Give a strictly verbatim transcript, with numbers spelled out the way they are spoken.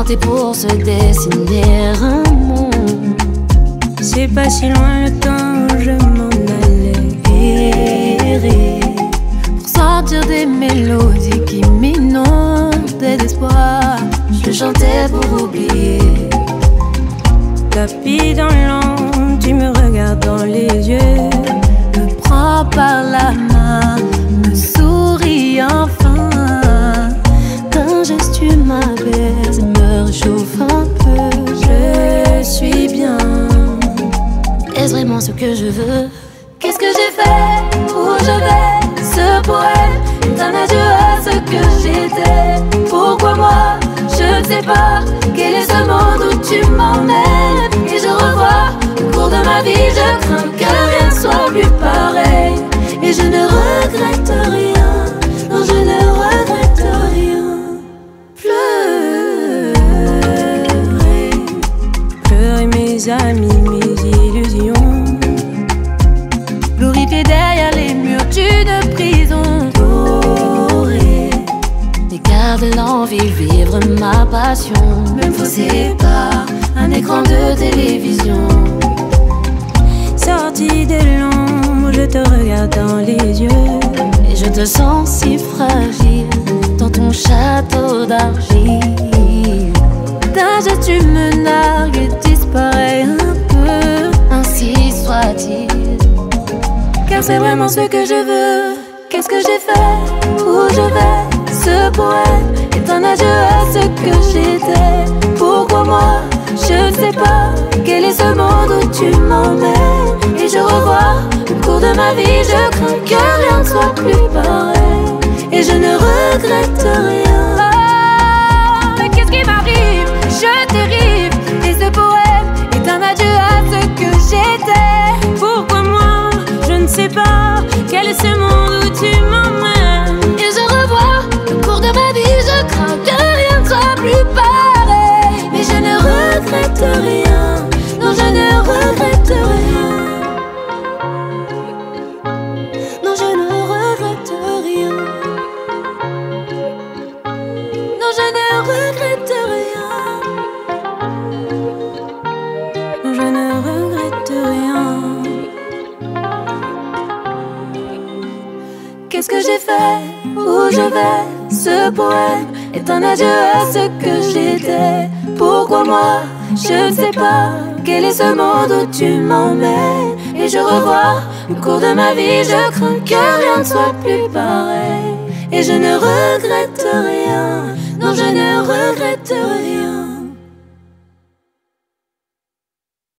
partait pour se dessiner un monde. C'est pas si loin le temps où je m'en allais errer pour sentir des mélodies qui m'inondaient d'espoir. Je chantais pour oublier. Tapis dans l'ombre, tu me regardes dans les yeux, me prends par la main, me souris enfin. D'un geste tu m'abaisse, me réchauffe un peu. Je suis bien. Est-ce vraiment ce que je veux? Qu'est-ce que j'ai fait? Où je vais? Ce poème est un adieu à ce que j'étais. Pourquoi moi? Je ne sais pas. Quel est ce monde où tu m'emmènes? Et je revois le cours de ma vie. Je crains que rien ne soit plus pareil. Et je ne regrette rien. Non, je ne regrette rien. Pleurer, pleurer mes amis, mes illusions, glorifier derrière les murs d'une prison dorée. Et garder l'envie, vivre ma passion, me fausser par un écran de télévision. Sorti de l'ombre, je te regarde dans les yeux, et je te sens si fragile dans ton château d'argile. D'un geste tu me nargues et disparais un peu, ainsi soit-il. Car c'est vraiment ce que je veux. Qu'est-ce que j'ai fait? Où je vais? Ce poème est un adieu à ce que j'étais. Pourquoi moi? Je ne sais pas. Quel est ce monde où tu m'emmènes? Et je revois le cours de ma vie. Je crains que rien ne soit plus pareil. Et je ne regrette rien. Oh, mais qu'est-ce qui m'arrive? Je dérive. Et ce poème est un adieu à ce que j'étais. Pourquoi moi? Je ne sais pas. Quel est ce monde où tu m'emmènes? Et je revois le cours de ma vie. Je crains que rien ne soit plus pareil. Mais je ne regrette rien. Non, je ne regrette rien. Non, je ne regrette rien. Non, je ne regrette rien. Non, je ne regrette rien. Qu'est-ce que j'ai fait? Où je vais? Ce poème est un adieu à ce que j'étais. Pourquoi moi? Je ne sais pas. Quel est ce monde où tu m'emmènes? Et je revois le cours de ma vie. Je crains que rien ne soit plus pareil. Et je ne regrette rien. Non, je ne regrette rien.